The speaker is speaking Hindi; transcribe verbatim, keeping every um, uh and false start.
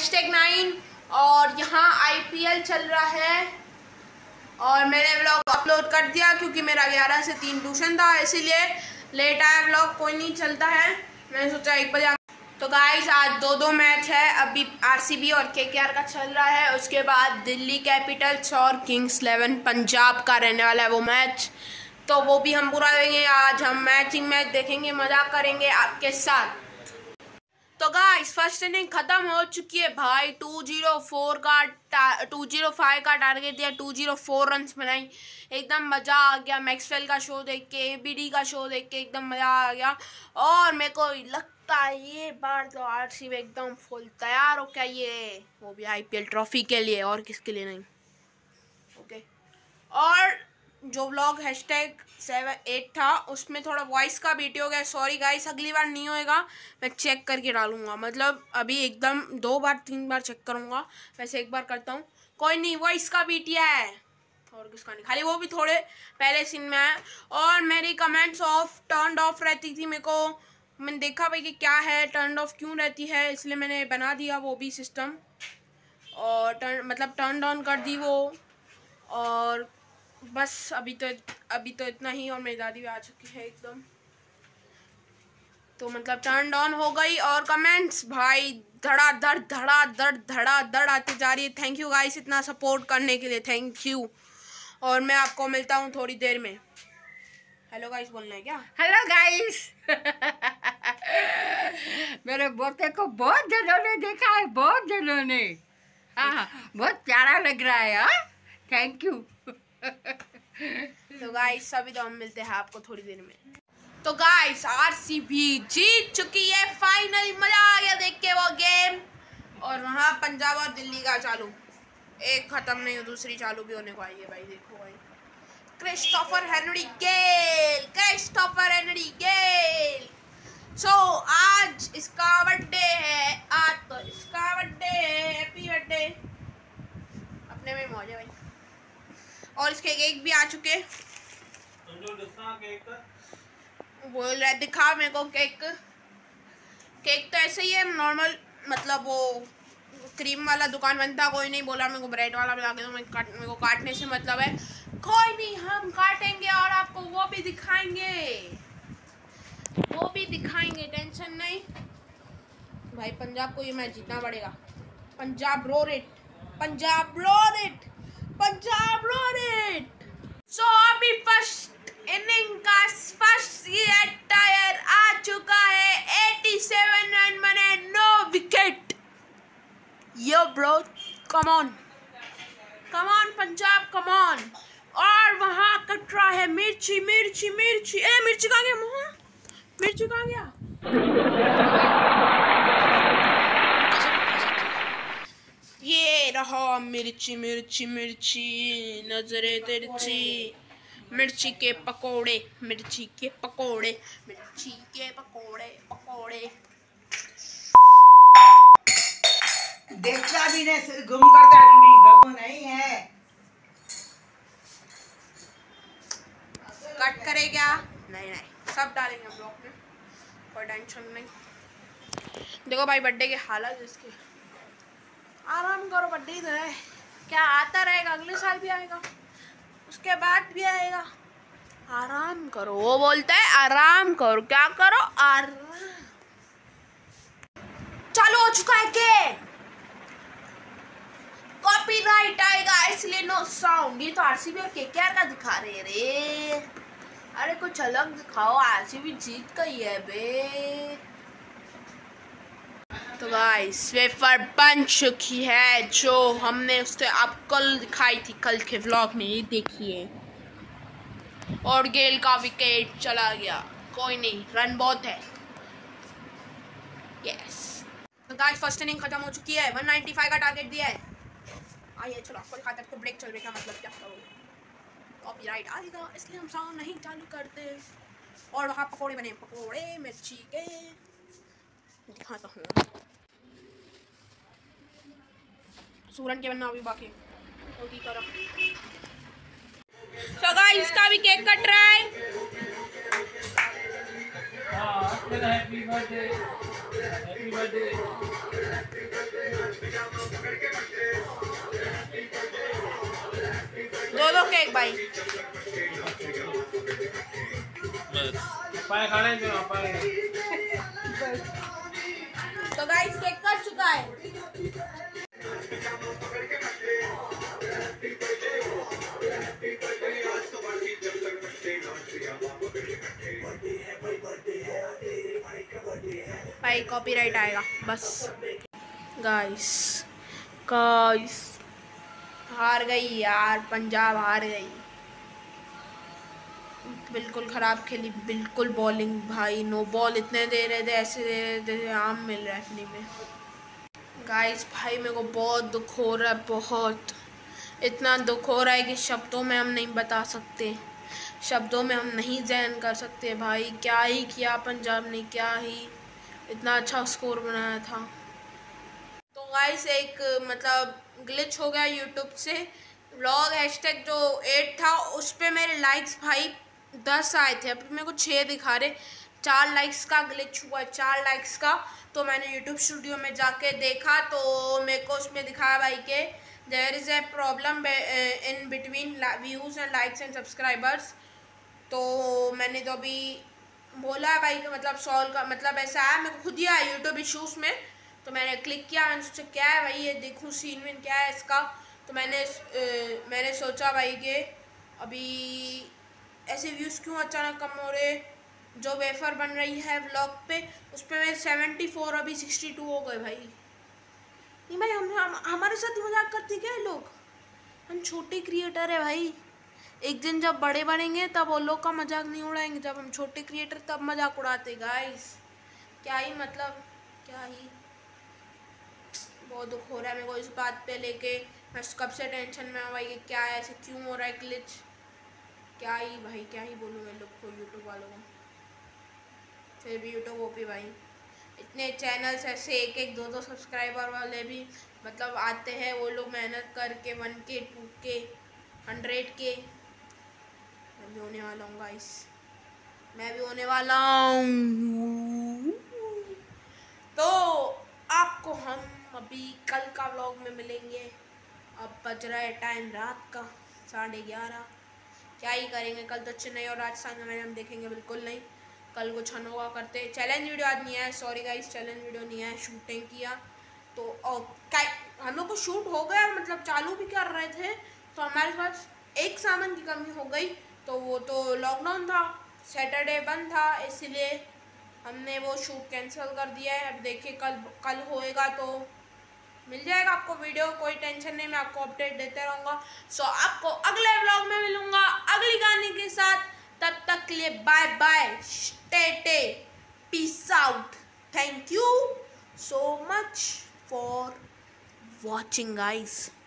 हैशटैग नाइन और यहाँ आईपीएल चल रहा है और मैंने व्लॉग अपलोड कर दिया क्योंकि मेरा ग्यारह से तीन ट्यूशन था, इसीलिए लेट आया व्लॉग। कोई नहीं, चलता है। मैंने सोचा एक बजे। तो गाइस आज दो दो मैच है, अभी आरसीबी और केकेआर का चल रहा है, उसके बाद दिल्ली कैपिटल्स और किंग्स इलेवन पंजाब का रहने वाला है वो मैच, तो वो भी हम पूरा देखेंगे। आज हम मैचिंग मैच देखेंगे, मजाक करेंगे आपके साथ। तो गाइस फर्स्ट इनिंग खत्म हो चुकी है भाई। टू जीरो फोर का टू जीरो फाइव का टारगेट दिया, टू जीरो फोर रन बनाई। एकदम मज़ा आ गया मैक्सवेल का शो देख के, एबीडी का शो देख के एकदम मज़ा आ गया। और मेरे को लगता है ये बार तो आरसीबी एकदम फुल तैयार हो क्या, ये वो भी आईपीएल ट्रॉफी के लिए, और किसके लिए नहीं। ओके, और जो व्लॉग हैशटैग सेवन एट था उसमें थोड़ा वॉइस का बीटी हो गया, सॉरी गाइस, अगली बार नहीं होएगा, मैं चेक करके डालूंगा। मतलब अभी एकदम दो बार तीन बार चेक करूंगा, वैसे एक बार करता हूँ, कोई नहीं। वॉइस का बीटी है और किसका नहीं, खाली वो भी थोड़े पहले सीन में है। और मेरी कमेंट्स ऑफ टर्न ऑफ रहती थी, मेरे को मैंने देखा भाई कि क्या है, टर्न ऑफ क्यों रहती है, इसलिए मैंने बना दिया वो भी सिस्टम, और टर्न मतलब टर्न ऑन कर दी वो। और बस अभी तो अभी तो इतना ही। और मेरी दादी भी आ चुकी है एकदम, तो मतलब टर्न ऑन हो गई। और कमेंट्स भाई धड़ा धड़ धड़ा धड़ धड़ा धड़ आती जा रही है। थैंक यू गाइस इतना सपोर्ट करने के लिए, थैंक यू। और मैं आपको मिलता हूँ थोड़ी देर में। हेलो गाइस बोलना है क्या? हेलो गाइस मेरे पोते को बहुत जनों ने देखा है, बहुत जनों ने। हाँ, बहुत प्यारा लग रहा है। हाँ, थैंक यू। तो गाइस अभी तो हम मिलते हैं आपको थोड़ी देर में। तो गाइस आरसीबी जीत चुकी है फाइनली, मजा आ गया देख के वो गेम। और वहाँ पंजाब और दिल्ली का चालू, एक खत्म नहीं दूसरी चालू भी होने को आई है भाई। देखो भाई, Christopher Henry Gayle, Christopher Henry Gayle. So so, आज इसका बर्थडे है, आज तो इसका बर्थडे है, हैप्पी बर्थडे। अपने में मौज है भाई। और इसके केक भी आ चुके, बोल रहे दिखा मेरे को केक। केक तो ऐसे ही है नॉर्मल, मतलब वो क्रीम वाला दुकान बनता, कोई नहीं बोला मेरे को ब्रेड वाला बना के दो, मैं काट मेरे को काटने से मतलब है। कोई नहीं, हम काटेंगे और आपको वो भी दिखाएंगे, वो भी दिखाएंगे, टेंशन नहीं भाई। पंजाब को ये मैच जीतना पड़ेगा। Punjab roar it, Punjab roar it, Punjab roar it. So अभी फर्स्ट इनिंग का फर्स्ट टायर आ चुका है, सत्तासी रन बने, no wicket. Yo bro, come on come on Punjab, come on. और वहां कट रहा है मिर्ची मिर्ची मिर्ची। ए मिर्ची कहाँ गया मुँह, मिर्ची कहाँ गया? ये रहा मिर्ची मिर्ची मिर्ची, नजरे तिरछी, मिर्ची के पकोड़े, मिर्ची के पकोड़े, मिर्ची के पकोड़े पकोड़े। देखता भी नहीं, घूम करता भी गगो नहीं है। कट करे क्या? नहीं नहीं, सब डालेंगे हम ब्लॉग में, कोई टेंशन नहीं। देखो भाई बर्थडे के हालत इसके, आराम करो, बर्थडे तो है, क्या आता रहेगा, अगले साल भी आएगा, उसके बाद भी आएगा। आराम करो, वो बोलता है आराम करो, क्या करो, आराम। चालू हो चुका है के कॉपीराइट आएगा इसलिए नो साउंड। ये तो आरसीबी और केकेआर का दिखा रहे रे, अरे कुछ अलग दिखाओ, आरसीबी जीत गई है बे। तो गाइस वेफर बन चुकी है जो हमने उससे आप कल दिखाई थी, कल के व्लॉग में, ये देखिए। और गेल का विकेट चला गया, कोई नहीं, रन बहुत है। यस तो गाइस फर्स्ट इनिंग खत्म हो चुकी है, वन नाइंटी फाइव का टारगेट दिया है। आइए चलो आपको दिखाते हैं, तो ब्रेक चल रही है, मतलब क्या करोगे, कॉपीराइट आएगा इसलिए हम साउंड नहीं चालू करते। और वहाँ पकोड़े बने, पकोड़े मिर्ची के, दिखाता हूँ। सूरन के बनना अभी बाकी, तो की करो। So guys, इसका भी केक कट रहा है। Happy birthday happy birthday. दो दो केक भाई। पाए खाने जो पाए। तो गाइस केक कट चुका है। भाई कॉपीराइट आएगा बस। गाइस गाइस हार गई यार, पंजाब हार गई। बिल्कुल ख़राब खेली, बिल्कुल बॉलिंग भाई, नो बॉल इतने दे रहे थे, ऐसे दे रहे थे आम मिल रहा है फ्री में। गाइस भाई मेरे को बहुत दुख हो रहा है, बहुत इतना दुख हो रहा है कि शब्दों में हम नहीं बता सकते, शब्दों में हम नहीं ज़हन कर सकते। भाई क्या ही किया पंजाब ने, क्या ही इतना अच्छा स्कोर बनाया था। तो गाइस एक मतलब ग्लिच हो गया यूट्यूब से। व्लॉग हैशटैग जो एट था उस पर मेरे लाइक्स भाई दस आए थे, अभी मेरे को छः दिखा रहे। चार लाइक्स का ग्लिच हुआ, चार लाइक्स का। तो मैंने यूट्यूब स्टूडियो में जाके देखा तो मेरे को उसमें दिखाया भाई के there is a problem in between views and likes and subscribers. तो मैंने तो अभी बोला है भाई कि मतलब सॉल्व का मतलब ऐसा है, मेरे को खुद ही आया यूट्यूब इशूज़ में। तो मैंने क्लिक किया, मैंने सोचा क्या है भाई ये देखूँ सीन में क्या है इसका। तो मैंने ए, मैंने सोचा भाई कि अभी ऐसे व्यूज़ क्यों अचानक कम हो रहे। जो वेफर बन रही है व्लॉग पे उस पर मेरे सेवेंटी फोर अभी सिक्सटी टू हो गए भाई। नहीं भाई हम, हम हमारे साथ ही मजाक करते क्या लोग, हम छोटे क्रिएटर है भाई। एक दिन जब बड़े बनेंगे तब वो लोग का मजाक नहीं उड़ाएंगे, जब हम छोटे क्रिएटर तब मजाक उड़ाते गाइस। क्या ही मतलब क्या ही बहुत दुख हो रहा है मेरे को इस बात पे लेके। मैं कब से टेंशन में हूँ भाई कि क्या है, ऐसे क्यों हो रहा है ग्लिच। क्या ही भाई क्या ही बोलूँ मैं लोग को, यूट्यूब वालों को। फिर भी यूट्यूब ओपी भाई, इतने चैनल्स ऐसे एक एक दो दो सब्सक्राइबर वाले भी मतलब आते हैं, वो लोग मेहनत करके वन के टू के हंड्रेड के। मैं भी होने वाला हूँ गाइस, मैं भी होने वाला हूँ। तो आपको हम अभी कल का व्लॉग में मिलेंगे। अब बज रहा है टाइम रात का साढ़े ग्यारह। क्या ही करेंगे, कल तो चेन्नई और राजस्थान का मैच हम देखेंगे बिल्कुल नहीं। कल कुछ अनोखा करते। चैलेंज वीडियो आज नहीं आया, सॉरी गाइस चैलेंज वीडियो नहीं आया, शूटिंग किया तो और हम लोग को शूट हो गया, मतलब चालू भी कर रहे थे तो हमारे पास एक सामान की कमी हो गई। तो वो तो लॉकडाउन था, सैटरडे बंद था, इसलिए हमने वो शूट कैंसिल कर दिया है। अब देखिए कल कल होएगा तो मिल जाएगा आपको वीडियो, कोई टेंशन नहीं, मैं आपको अपडेट देते रहूँगा। सो आपको अगले व्लॉग में मिलूँगा अगली गाने के साथ। तब तक के लिए बाय बाय, स्टे टे, peace out. Thank you so much for watching guys.